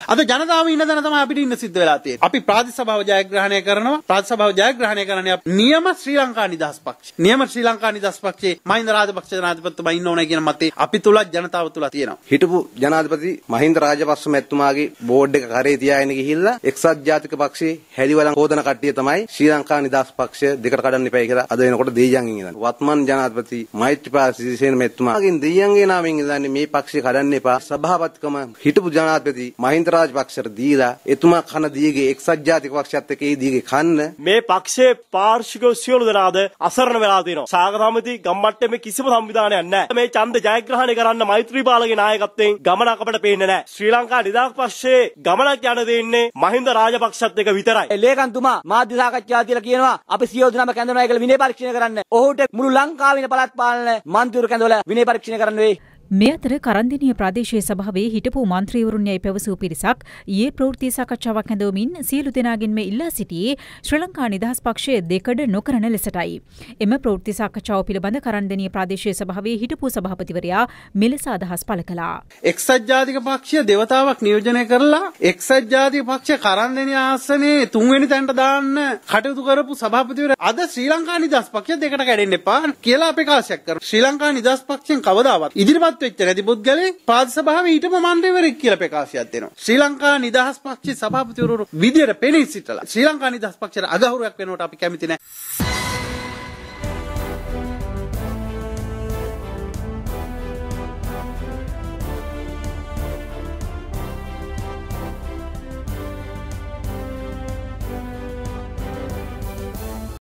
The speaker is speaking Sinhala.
අද ජනතාව ඉන්න දන තමයි අපිට ඉන්න සිද්ධ වෙලා තියෙන්නේ. අපි ප්‍රාදේශ සභාව ජයග්‍රහණය කරනවා. ප්‍රාදේශ සභාව ජයග්‍රහණය කරන්නේ නියම ශ්‍රී ලංකා නිදහස් පක්ෂ. නියම ශ්‍රී ලංකා නිදහස් පක්ෂයේ මහින්ද රාජපක්ෂ ජනාධිපතිතුමා ඉන්න ඕනේ කියන මතේ අපි තුල ජනතාව තුල තියෙනවා. හිටපු ජනාධිපති මහින්ද රාජපක්ෂ මැතිතුමාගේ බෝඩ් එක කරේ තියාගෙන ගිහිල්ලා එක්සත් ජාතික පක්ෂයේ හැලිවලන් හොදන කට්ටිය තමයි ශ්‍රී ලංකා නිදහස් පක්ෂය දෙකට කඩන්න එපයි කියලා අද වෙනකොට දෙයියන්ගෙන් ඉඳන්. වත්මන් ජනාධිපති මෛත්‍රීපාල සිරිසේන මැතිතුමාගෙන් දෙයියන්ගේ නාමයෙන් ඉඳන්නේ මේ පක්ෂය කඩන්න එපා. සභාපතිකම හිටපු ජනාධිපති මහින්ද රාජපක්ෂට දීලා එතුමා කන දීගේ එක්සත් ජාතික පක්ෂයත් එක්ක ඒ දීගේ කන්න මේ පක්ෂයේ පාර්ශ්විකව සියලු දෙනාද අසරණ වෙලා තියෙනවා. සාගතමති ගම්මට්ටමේ කිසිම සංවිධානයක් නැහැ. මේ ඡන්ද ජයග්‍රහණය කරන්න මෛත්‍රීපාලගේ නායකත්වයෙන් ගමනක් අපිට පේන්නේ නැහැ. ශ්‍රී ලංකා නිදහස් පක්ෂයේ ගමනක් යන දෙන්නේ මහින්ද රාජපක්ෂත් එක්ක විතරයි. ලේකම්තුමා මාධ්‍ය සාකච්ඡා තියලා කියනවා අපි සියලු දෙනාම කැඳවනවා කියලා විනය පරීක්ෂණය කරන්න. ඔහුට මුළු ලංකාවේ පළාත් පාලන මන්ත්‍රීවරු කැඳවලා විනය පරීක්ෂණය කරන්න වෙයි. මේ අතර කරන්දෙනිය ප්‍රාදේශීය සභාවේ හිටපු මන්ත්‍රීවරුන් යයි පැවසූ පිරිසක් ඊයේ ප්‍රවෘත්ති සාකච්ඡාවක් ඇඳවමින් සියලු දෙනාගෙන්ම ඉල්ලා සිටියේ ශ්‍රී ලංකා නිදහස් පක්ෂයේ දෙකඩ නොකරන ලෙසටයි. එම ප්‍රවෘත්ති සාකච්ඡාව පිළිබඳ කරන්දෙනිය ප්‍රාදේශීය සභාවේ හිටපු සභාපතිවරයා මෙලෙස අදහස් පළ කළා. එක්සත් ජාතික පක්ෂය දෙවතාවක් නියෝජනය කරලා එක්සත් ජාතික පක්ෂය කරන්දෙනිය ආසනයේ 3 වෙනි තැනට දාන්න කටයුතු කරපු සභාපතිවරයා අද ශ්‍රී ලංකා නිදහස් පක්ෂය දෙකට කැඩෙන්න එපා කියලා ප්‍රකාශයක් කරනවා. ශ්‍රී ලංකා නිදහස් පක්ෂයෙන් කවදාවත් ඉදිරිපත් වෙච්ච නැති පුද්ගලෙක් පාද සභාවේ ඊටම මණ්ඩලවරයෙක් කියලා ප්‍රකාශයක් දෙනවා. ශ්‍රී ලංකා නිදහස් පක්ෂයේ සභාපතිවරු විදියට පෙනී සිටලා ශ්‍රී ලංකා නිදහස් පක්ෂයට අගෞරවයක් වෙනවට අපි කැමති නැහැ.